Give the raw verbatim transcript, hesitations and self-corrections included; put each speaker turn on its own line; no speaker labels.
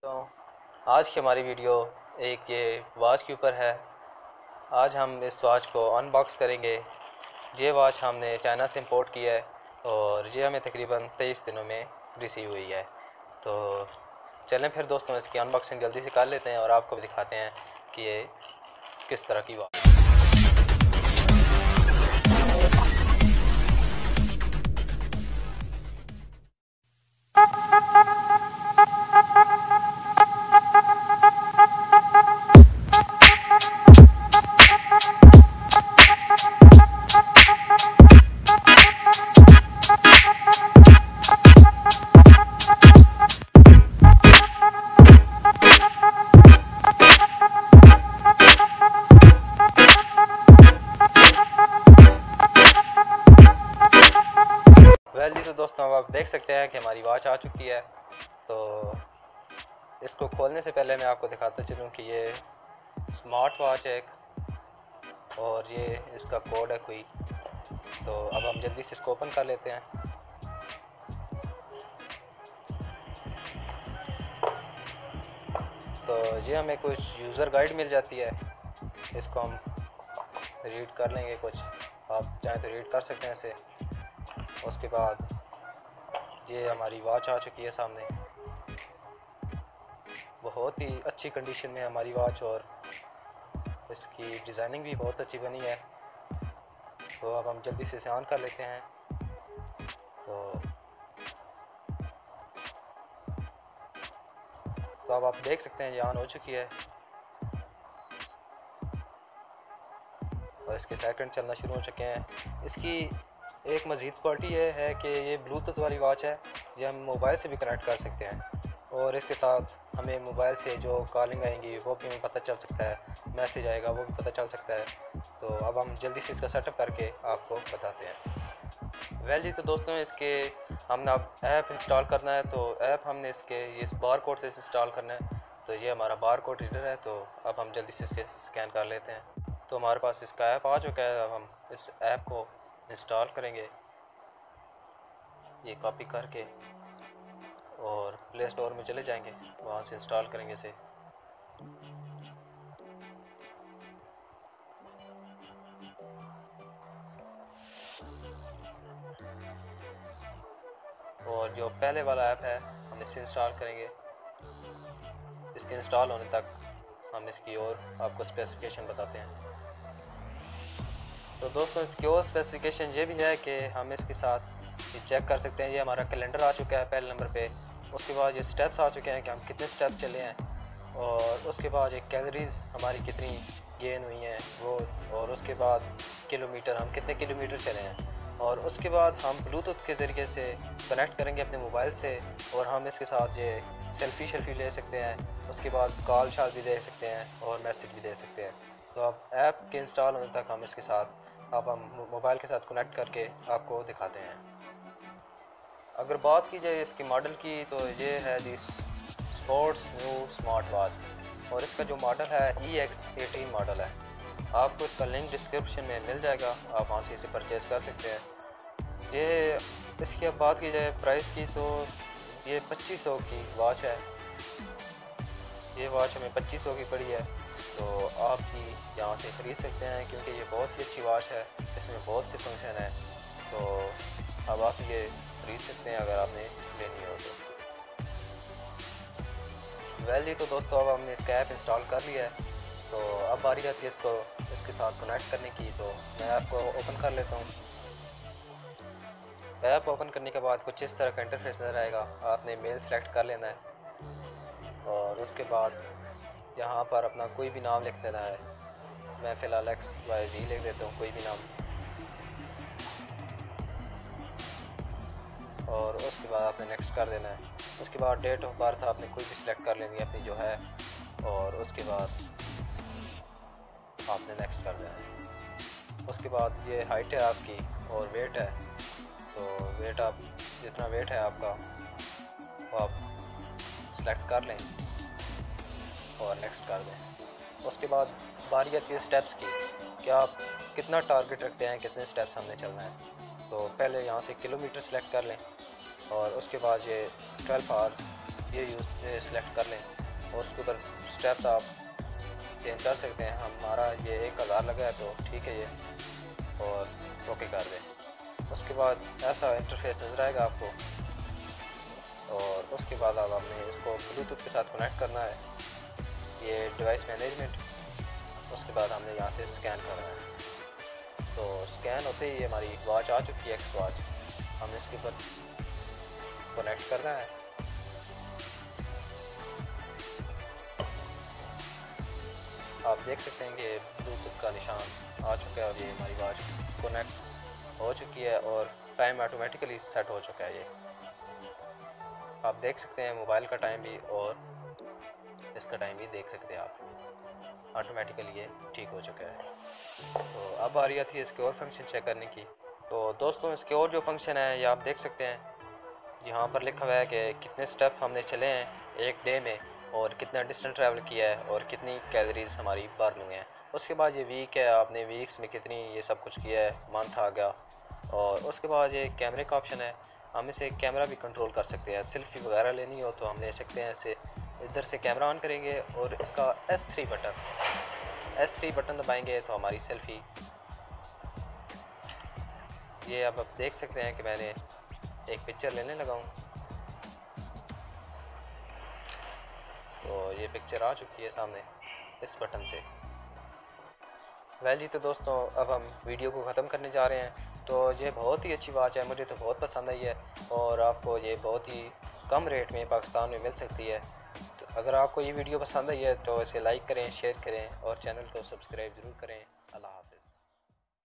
तो आज की हमारी वीडियो एक ये वॉच के ऊपर है। आज हम इस वॉच को अनबॉक्स करेंगे। ये वॉच हमने चाइना से इंपोर्ट की है और ये हमें तकरीबन तेईस दिनों में रिसीव हुई है। तो चलें फिर दोस्तों, इसकी अनबॉक्सिंग जल्दी से कर लेते हैं और आपको भी दिखाते हैं कि ये किस तरह की वॉच। वेल जी, तो दोस्तों अब आप देख सकते हैं कि हमारी वॉच आ चुकी है। तो इसको खोलने से पहले मैं आपको दिखाता चलूँ कि ये स्मार्ट वॉच है एक, और ये इसका कोड है कोई। तो अब हम जल्दी से इसको ओपन कर लेते हैं। तो ये हमें कुछ यूज़र गाइड मिल जाती है, इसको हम रीड कर लेंगे। कुछ आप चाहें तो रीड कर सकते हैं इसे। उसके बाद ये हमारी वॉच आ चुकी है सामने। बहुत ही अच्छी कंडीशन में हमारी वॉच, और इसकी डिज़ाइनिंग भी बहुत अच्छी बनी है। तो अब हम जल्दी से इसे ऑन कर लेते हैं। तो तो अब आप देख सकते हैं ये ऑन हो चुकी है और इसके सेकंड चलना शुरू हो चुके हैं। इसकी एक मज़ीद क्वालिटी ये है कि ये ब्लूटूथ वाली वॉच है। ये हम मोबाइल से भी कनेक्ट कर सकते हैं और इसके साथ हमें मोबाइल से जो कॉलिंग आएंगी वो भी हमें पता चल सकता है, मैसेज आएगा वो भी पता चल सकता है। तो अब हम जल्दी से इसका सेटअप करके आपको बताते हैं। वेल जी, तो दोस्तों इसके हमने अब ऐप इंस्टॉल करना है। तो ऐप हमने इसके इस बार कोड से इंस्टॉल करना है। तो ये हमारा बार कोड रीडर है। तो अब हम जल्दी से इसके स्कैन कर लेते हैं। तो हमारे पास इसका ऐप आ चुका है। अब हम इस ऐप को इंस्टॉल करेंगे, ये कॉपी करके, और प्ले स्टोर में चले जाएंगे, वहाँ से इंस्टॉल करेंगे इसे। और जो पहले वाला ऐप है हम इसे इंस्टॉल करेंगे। इसके इंस्टॉल होने तक हम इसकी और आपको स्पेसिफिकेशन बताते हैं। तो दोस्तों इसकी और स्पेसिफिकेशन ये भी है कि हम इसके साथ ये चेक कर सकते हैं। ये हमारा कैलेंडर आ चुका है पहले नंबर पे। उसके बाद ये स्टेप्स आ चुके हैं कि हम कितने स्टेप चले हैं, और उसके बाद ये कैलोरीज़ हमारी कितनी गेन हुई हैं वो, और उसके बाद किलोमीटर हम कितने किलोमीटर चले हैं। और उसके बाद हम ब्लूटूथ के ज़रिए से कनेक्ट करेंगे अपने मोबाइल से, और हम इसके साथ ये सेल्फ़ी शेल्फ़ी ले सकते हैं। उसके बाद कॉल शाल भी दे सकते हैं और मैसेज भी दे सकते हैं। तो अब ऐप के इंस्टॉल होने तक हम इसके साथ अब हम मोबाइल के साथ कनेक्ट करके आपको दिखाते हैं। अगर बात की जाए इसकी मॉडल की, तो ये है जी स्पोर्ट्स न्यू स्मार्ट वॉच, और इसका जो मॉडल है ई एक्स एटीन मॉडल है। आपको इसका लिंक डिस्क्रिप्शन में मिल जाएगा, आप वहाँ से इसे परचेज़ कर सकते हैं। ये इसकी अब बात की जाए प्राइस की, तो ये पच्चीस सौ की वॉच है। ये वॉच हमें पच्चीस सौ की पड़ी है। तो आप भी यहाँ से ख़रीद सकते हैं क्योंकि ये बहुत ही अच्छी वॉच है, इसमें बहुत से फंक्शन है। तो अब आप ये खरीद सकते हैं अगर आपने लेनी हो तो। वेल जी, तो दोस्तों अब हमने इसका ऐप इंस्टॉल कर लिया है। तो अब बारी आती है इसको इसके साथ कनेक्ट करने की। तो मैं ऐप को ओपन कर लेता हूँ। ऐप ओपन करने के बाद कुछ इस तरह का इंटरफेस नज़र आएगा। आपने मेल सेलेक्ट कर लेना है और उसके बाद यहाँ पर अपना कोई भी नाम लिख देना है। मैं फ़िलहाल एक्स वाई जी लिख देता हूँ, कोई भी नाम। और उसके बाद आपने नेक्स्ट कर देना है। उसके बाद डेट ऑफ बर्थ आपने कोई भी सिलेक्ट कर लेनी है अपनी जो है, और उसके बाद आपने नेक्स्ट कर देना है। उसके बाद ये हाइट है आपकी और वेट है। तो वेट आप जितना वेट है आपका वो आप सिलेक्ट कर लें और नेक्स्ट कर दें। उसके बाद बारी आती है स्टेप्स की, कि आप कितना टारगेट रखते हैं, कितने स्टेप्स हमने चलना है। तो पहले यहाँ से किलोमीटर सेलेक्ट कर लें, और उसके बाद ये ट्वेल्व आवर्स ये यूज़ सेलेक्ट कर लें और उसके ऊपर स्टेप्स आप चेंज कर सकते हैं। हमारा ये एक हज़ार लगा है तो ठीक है ये, और ओके कर दें। उसके बाद ऐसा इंटरफेस नज़र आएगा आपको, और उसके बाद अब हमने इसको ब्लूटूथ के साथ कनेक्ट करना है, ये डिवाइस मैनेजमेंट। उसके बाद हमने यहाँ से स्कैन करना है। तो स्कैन होते ही हमारी वॉच आ चुकी है, एक्स वॉच। हमने इसके ऊपर कनेक्ट करना है। आप देख सकते हैं कि ब्लूटूथ का निशान आ चुका है और ये हमारी वॉच कनेक्ट हो चुकी है और टाइम ऑटोमेटिकली सेट हो चुका है। ये आप देख सकते हैं मोबाइल का टाइम भी और इसका टाइम भी देख सकते हैं आप, ऑटोमेटिकली ये ठीक हो चुका है। तो अब आ रही थी इसके और फंक्शन चेक करने की। तो दोस्तों इसके और जो फंक्शन है ये आप देख सकते हैं, यहाँ पर लिखा हुआ है कि कितने स्टेप हमने चले हैं एक डे में, और कितना डिस्टेंस ट्रैवल किया है, और कितनी कैलोरीज हमारी बर्न हुई हैं। उसके बाद ये वीक है, आपने वीक्स में कितनी ये सब कुछ किया है, मंथ आ गया। और उसके बाद ये कैमरे का ऑप्शन है, हम इसे कैमरा भी कंट्रोल कर सकते हैं। सेल्फी वगैरह लेनी हो तो हम ले सकते हैं इसे। इधर से कैमरा ऑन करेंगे और इसका S three button S three button दबाएंगे तो हमारी सेल्फी, ये अब आप देख सकते हैं कि मैंने एक पिक्चर लेने लगा हूँ, तो ये पिक्चर आ चुकी है सामने इस बटन से। वेल जी, तो दोस्तों अब हम वीडियो को ख़त्म करने जा रहे हैं। तो ये बहुत ही अच्छी वॉच है, मुझे तो बहुत पसंद आई है, और आपको ये बहुत ही कम रेट में पाकिस्तान में मिल सकती है। तो अगर आपको ये वीडियो पसंद आई है तो इसे लाइक करें, शेयर करें और चैनल को सब्सक्राइब ज़रूर करें। अल्लाह हाफ़िज़।